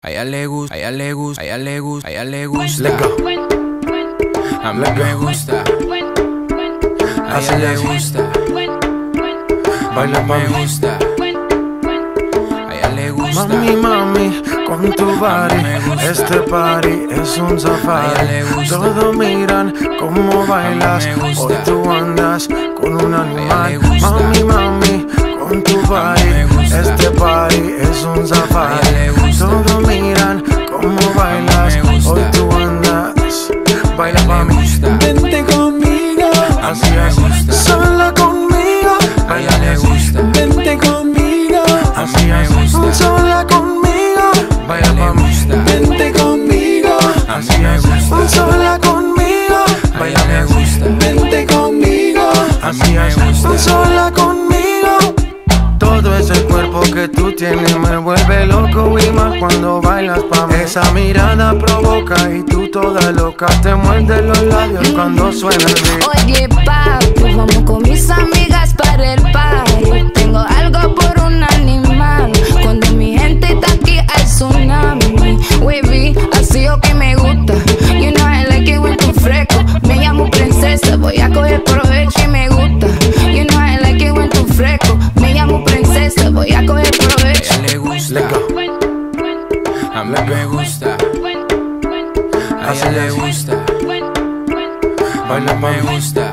A ella le gusta, a ella le gusta, a ella le gusta, a ella le gusta. Let's go. A mí me gusta. A ella le gusta. Baila me pa' mí. gusta. A ella le gusta. Mami, mami, con tu body, este party es un A ella safari. le gusta. Todos miran cómo bailas, me gusta. hoy tú andas con un le animal. gusta. Mami, mami, con tu body, me gusta. este party es un safari. A ella le gusta. Todos miran cómo bailas, me gusta. hoy tú andas. Baila pa' mí, gusta. vente conmigo, así me es, gusta. sola conmigo. A ella le gusta. Vente conmigo, así me es, gusta. sola conmigo. Baila pa' mí, vente conmigo, así me es, gusta. sola conmigo. Baila me gusta. Vente conmigo, así me es, gusta. sola conmigo. Todo ese cuerpo que tú tienes me vuelve loco y más cuando bailas pa' mí. Esa mirada provoca y tú toda loca te muerdes los labios cuando suena el beat. Oye, papi, vamos con mis amigas para el party. Tengo algo por un animal. Cuando mi gente está aquí hay tsunami. Wavy, así o que me gusta. You know I like it when tú fresco. Me llamo princesa, voy a coger provecho y me gusta. You know I like it when tú fresco. Me llamo princesa, voy a coger provecho. A ella le gusta. Let's go. A mí me gusta. A ella le gusta. Baila pa' me mí. gusta.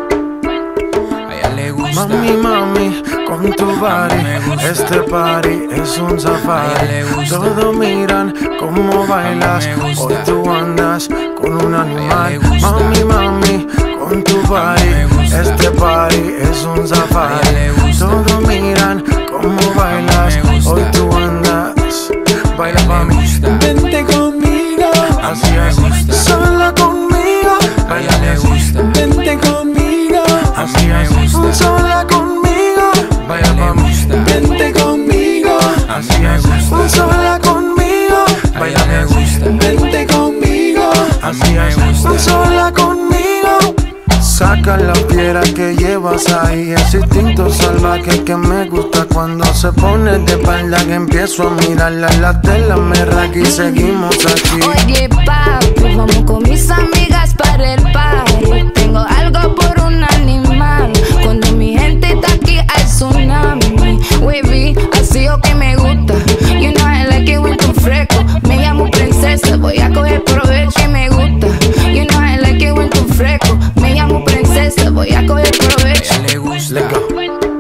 A ella le gusta. Mami, mami, con tu body, me gusta. este party es un A ella safari. le gusta. Todos miran cómo bailas, me gusta. hoy tú andas con un animal. le gusta. Mami, mami, con tu body, me gusta. este party es un A safari. ella le gusta. Todos miran cómo bailas, me gusta. hoy tú andas. Baila pa' mí, gusta. vente conmigo, así me es, gusta. sola conmigo. A ella le gusta. Vente conmigo, así me es, gusta. sola conmigo. Baila pa' mí, vente conmigo, así me es, gusta. sola conmigo. A ella le gusta. Vente conmigo, así me es, gusta. sola conmigo. Saca la piedra que llevas ahí, ese instinto salvaje que me gusta cuando se pone de espalda que empiezo a mirarla, la tela me raca y seguimos aquí. Oye, papi, vamos con mis amigas para el party. Tengo algo por un animal. Cuando mi gente está aquí hay tsunami. Wavy, así o que me gusta. You know I like it when tú fresco. Me llamo princesa, voy a coger provecho y me gusta. You know I like it when tú fresco. Me llamo princesa, voy a coger A provecho. ella le gusta. Let's go.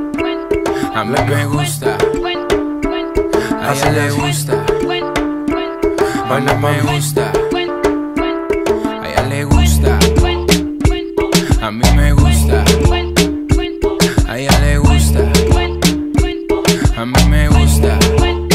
A mí me gusta. A ella le gusta. Baila pa' me mí. gusta. A ella le gusta. A mí me gusta. A ella le gusta. A mí me gusta.